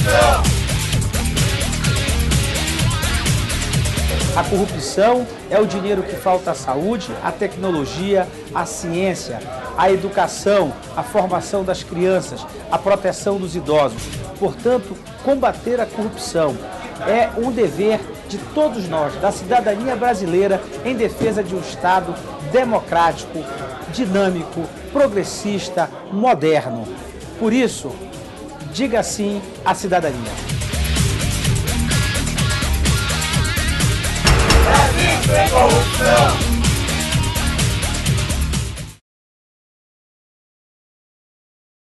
A corrupção é o dinheiro que falta à saúde, à tecnologia, à ciência, à educação, à formação das crianças, à proteção dos idosos. Portanto, combater a corrupção é um dever de todos nós, da cidadania brasileira, em defesa de um Estado democrático, dinâmico, progressista, moderno. Por isso, diga sim à cidadania. Sem corrupção!